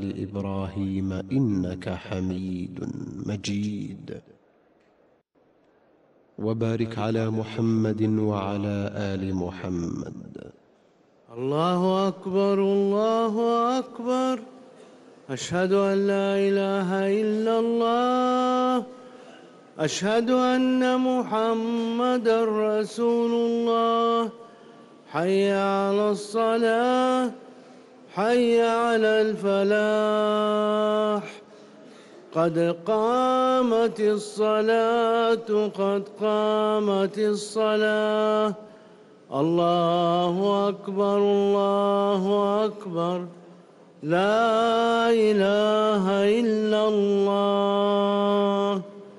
آل إبراهيم إنك حميد مجيد. وبارك على محمد وعلى آل محمد. الله أكبر الله أكبر، أشهد أن لا إله إلا الله، أشهد أن محمدًا رسول الله. حي على الصلاة، حي على الفلاح، قد قامت الصلاة قد قامت الصلاة. الله أكبر الله أكبر، لا إله إلا الله.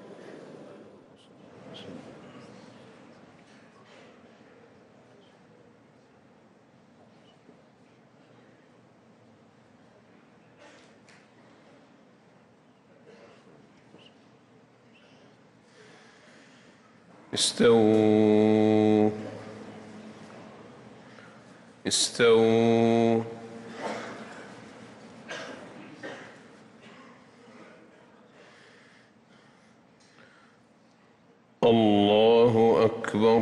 استووا استووا. الله أكبر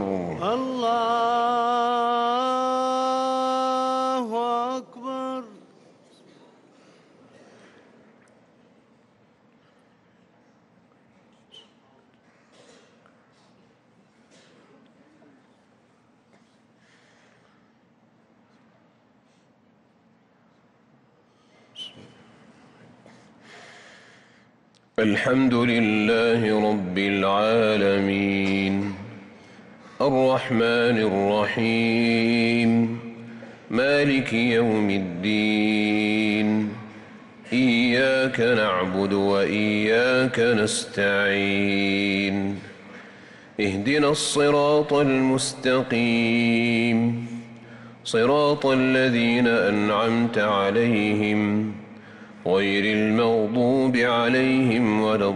الله أكبر. الحمد لله رب العالمين، الرحمن الرحيم، مالك يوم الدين. إياك نعبد وإياك نستعين، اهدنا الصراط المستقيم، صراط الذين أنعمت عليهم غير المغضوب عليهم ولا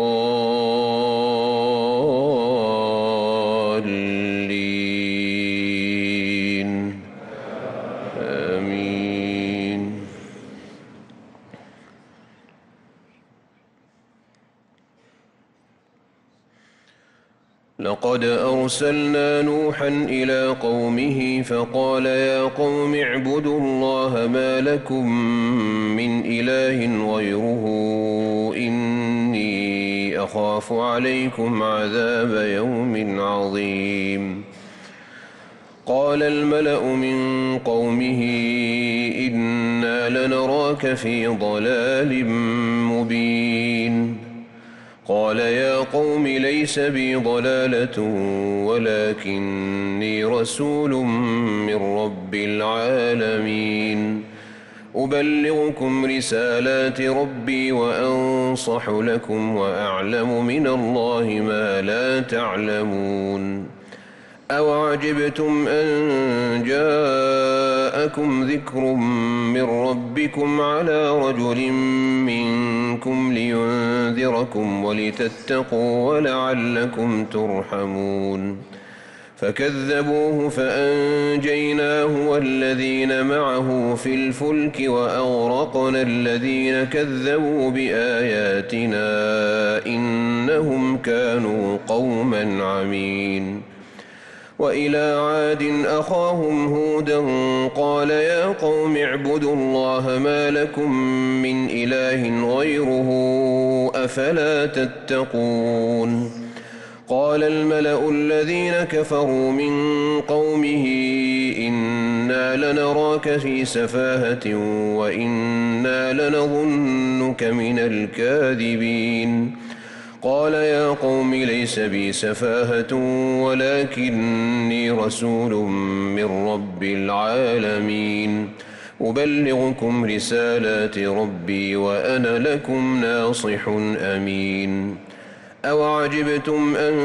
الضالين. آمين. لقد أرسلنا نوحا إلى قومه فقال يا قوم اعبدوا الله ما لكم من إله غيره إني أخاف عليكم عذاب يوم عظيم. قال الملأ من قومه إنا لنراك في ضلال مبين. قال يا قوم ليس بي ضلالة ولكني رسول من رب العالمين، أبلغكم رسالات ربي وأنصح لكم وأعلم من الله ما لا تعلمون. أوعجبتم أن جاءكم ذكر من ربكم على رجل منكم لينذركم ولتتقوا ولعلكم ترحمون. فكذبوه فأنجيناه والذين معه في الفلك وأغرقنا الذين كذبوا بآياتنا إنهم كانوا قوما عمين. وإلى عاد أخاهم هودا قال يا قوم اعبدوا الله ما لكم من إله غيره أفلا تتقون. قال الملأ الذين كفروا من قومه إنا لنراك في سفاهة وإنا لنظنك من الكاذبين. قال يا قوم ليس بي سفاهة ولكني رسول من رب العالمين، أبلغكم رسالات ربي وأنا لكم ناصح أمين. أوعجبتم أن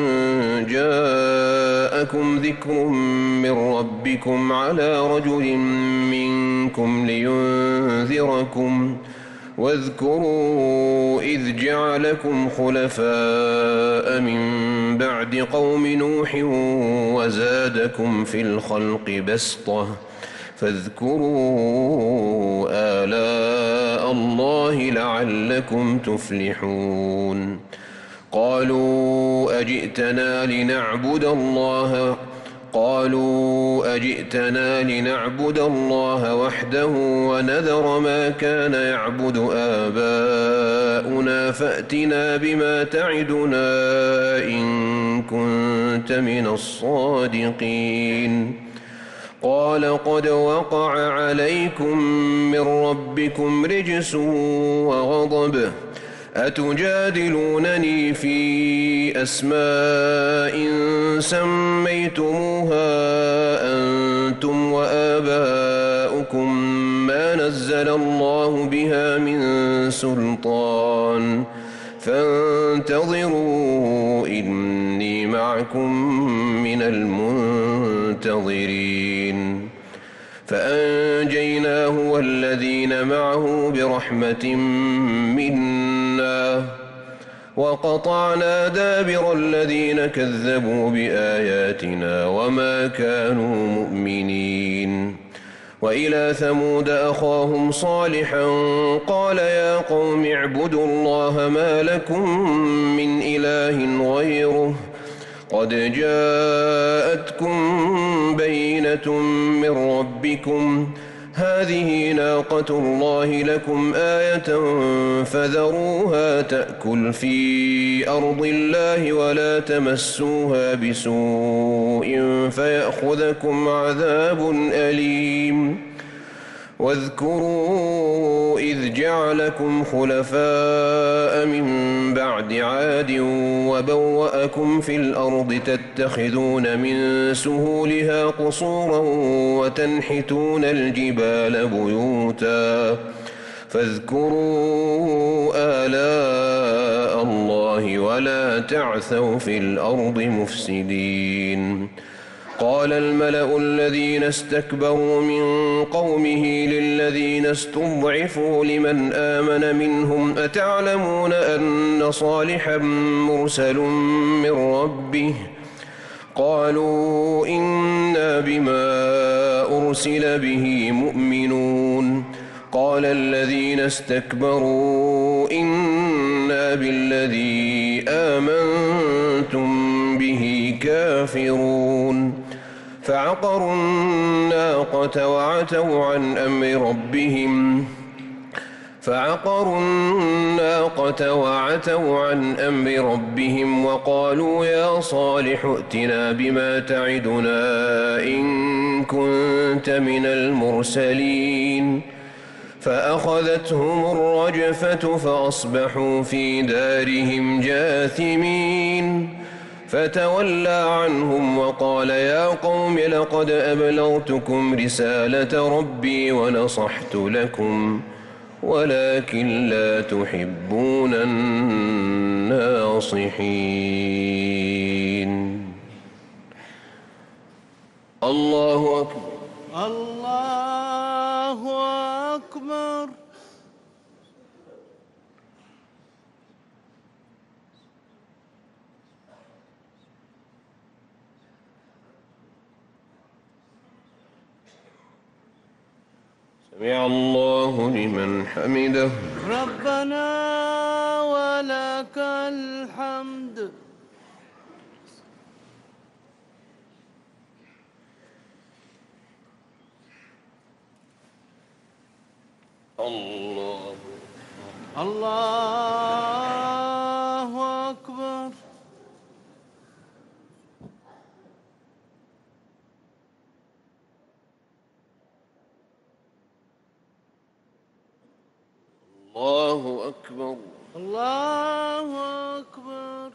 جاءكم ذكر من ربكم على رجل منكم لينذركم واذكروا إذ جعلكم خلفاء من بعد قوم نوح وزادكم في الخلق بسطة فاذكروا آلاء الله لعلكم تفلحون قالوا أجئتنا لنعبد الله وحده ونذر ما كان يعبد آباؤنا فأتنا بما تعدنا إن كنت من الصادقين قال قد وقع عليكم من ربكم رجس وغضب أتجادلونني في أسماء سميتموها أنتم وآباؤكم ما نزل الله بها من سلطان فانتظروا إني معكم من المنتظرين فأنجيناه والذين معه برحمة منا وقطعنا دابر الذين كذبوا بآياتنا وما كانوا مؤمنين وإلى ثمود أخاهم صالحا قال يا قوم اعبدوا الله ما لكم من إله غيره قد جاءتكم بينة من ربكم هذه ناقة الله لكم آية فذروها تأكل في أرض الله ولا تمسوها بسوء فيأخذكم عذاب أليم واذكروا إذ جعلكم خلفاء من بعد عاد وبوأكم في الأرض تتخذون من سهولها قصورا وتنحتون الجبال بيوتا فاذكروا آلاء الله ولا تعثوا في الأرض مفسدين قال الملأ الذين استكبروا من قومه للذين استضعفوا لمن آمن منهم أتعلمون أن صالحا مرسل من ربه قالوا إنا بما أرسل به مؤمنون قال الذين استكبروا إنا بالذي آمنتم به كافرون فعقروا الناقة وعتوا عن أمر ربهم وقالوا يا صالح ائتنا بما تعدنا إن كنت من المرسلين فأخذتهم الرجفة فأصبحوا في دارهم جاثمين فتولى عنهم وقال يا قوم لقد أبلغتكم رسالة ربي ونصحت لكم ولكن لا تحبون الناصحين. الله أكبر. الله أكبر. سمع الله لمن حمده. ربنا ولك الحمد. الله أكبر. الله أكبر. الله أكبر.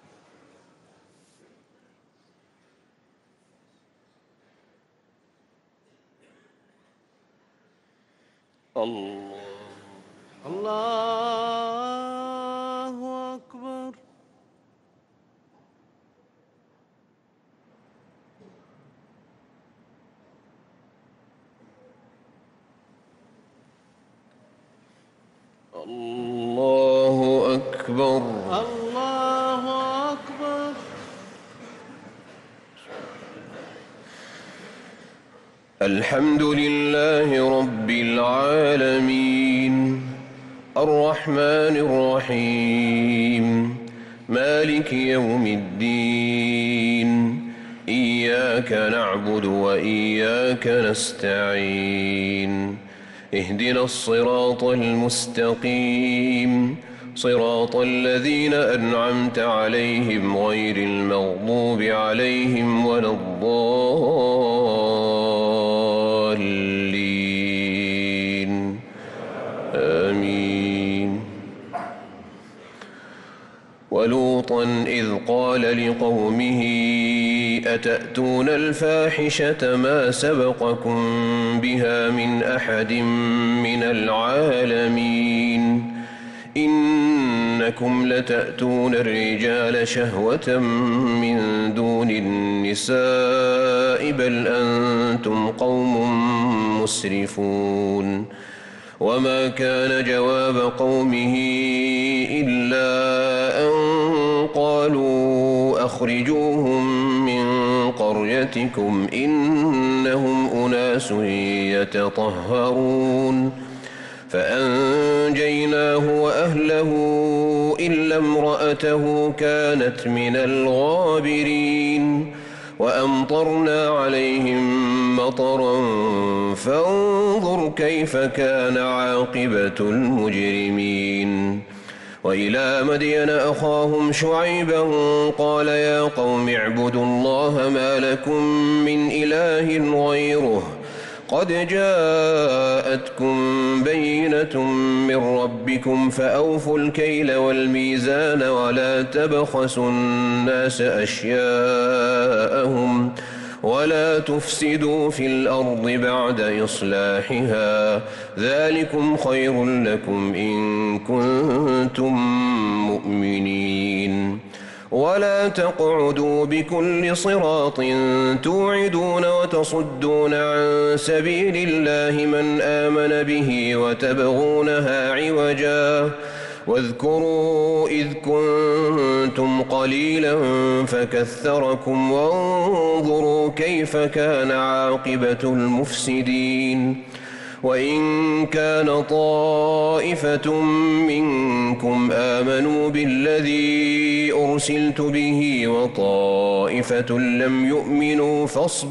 الله أكبر. الله أكبر. الله أكبر. الحمد لله رب العالمين الرحمن الرحيم مالك يوم الدين إياك نعبد وإياك نستعين اهدنا الصراط المستقيم صراط الذين أنعمت عليهم غير المغضوب عليهم ولا الضالين آمين. ولوطا إذ قال لقومه أتأتون الفاحشة ما سبقكم بها من أحد من العالمين إنكم لتأتون الرجال شهوة من دون النساء بل أنتم قوم مسرفون. وما كان جواب قومه إلا أن قالوا أخرجوهم من قريتكم إنهم أناس يتطهرون فأنجيناه وأهله إلا امرأته كانت من الغابرين وأمطرنا عليهم مطرا فانظر كيف كان عاقبة المجرمين. وإلى مدين أخاهم شعيبا قال يا قوم اعبدوا الله ما لكم من إله غيره قد جاءتكم بينة من ربكم فأوفوا الكيل والميزان ولا تبخسوا الناس أشياءهم ولا تفسدوا في الأرض بعد إصلاحها ذلكم خير لكم إن كنتم مؤمنين. ولا تقعدوا بكل صراط توعدون وتصدون عن سبيل الله من آمن به وتبغونها عوجا واذكروا إذ كنتم قليلا فكثركم وانظروا كيف كان عاقبة المفسدين. وإن كان طائفة منكم آمنوا بالذي أرسلت به وطائفة لم يؤمنوا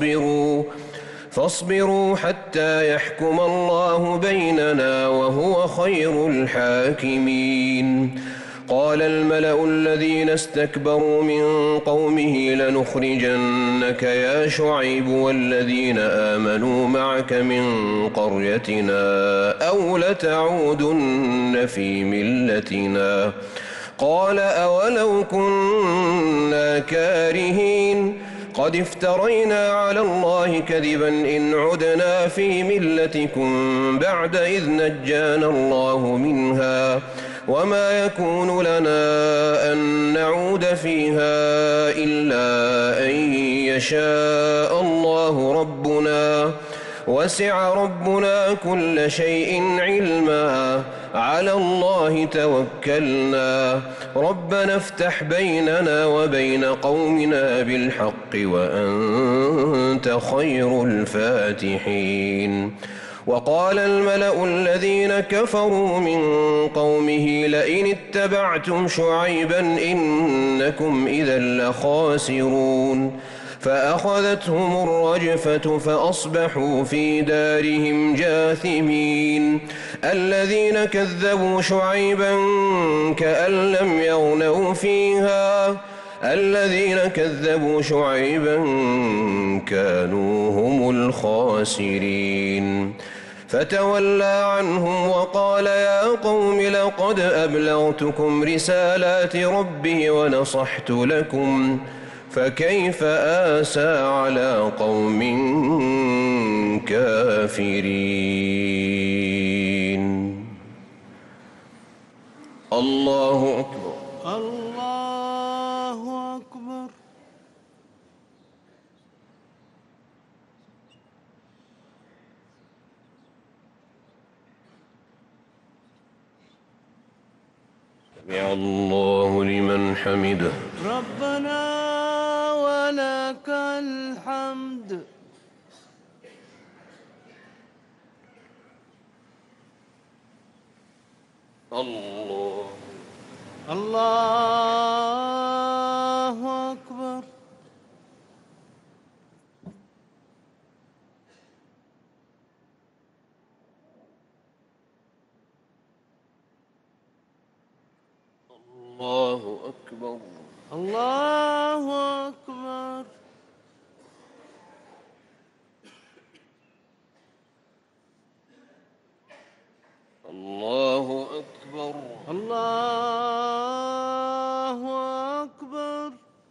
فاصبروا حتى يحكم الله بيننا وهو خير الحاكمين. قال الملأ الذين استكبروا من قومه لنخرجنك يا شعيب والذين آمنوا معك من قريتنا أو لتعودن في ملتنا قال أولو كنا كارهين قد افترينا على الله كذبا إن عدنا في ملتكم بعد إذ نجانا الله منها وما يكون لنا أن نعود فيها إلا أن يشاء الله ربنا وسع ربنا كل شيء علما على الله توكلنا ربنا افتح بيننا وبين قومنا بالحق وأنت خير الفاتحين. وقال الملأ الذين كفروا من قومه لئن اتبعتم شعيبا إنكم إذا لخاسرون فأخذتهم الرجفة فأصبحوا في دارهم جاثمين. الذين كذبوا شعيبا كأن لم يغنوا فيها الذين كذبوا شعيبا كانوا هم الخاسرين. فتولى عنهم وقال يا قوم لقد أبلغتكم رسالات ربي ونصحت لكم فكيف آسى على قوم كافرين. الله أكبر. الله أكبر. سمع الله لمن حمده. ربنا ولك الحمد. الله الله أكبر. الله أكبر. الله أكبر. الله أكبر. الله أكبر.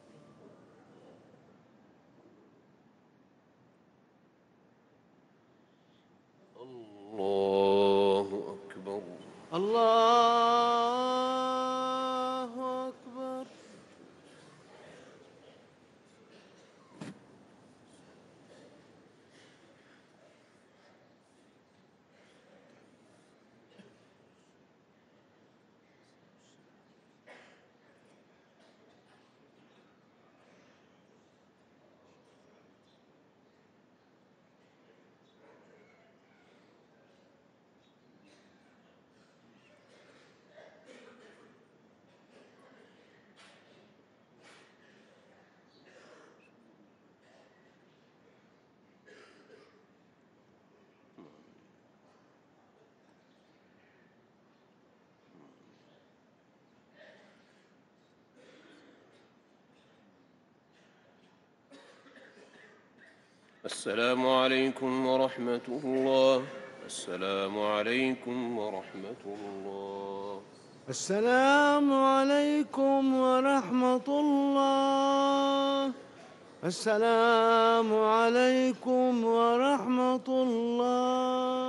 الله أكبر. الله أكبر. السلام عليكم ورحمة الله. السلام عليكم ورحمة الله. السلام عليكم ورحمة الله. السلام عليكم ورحمة الله.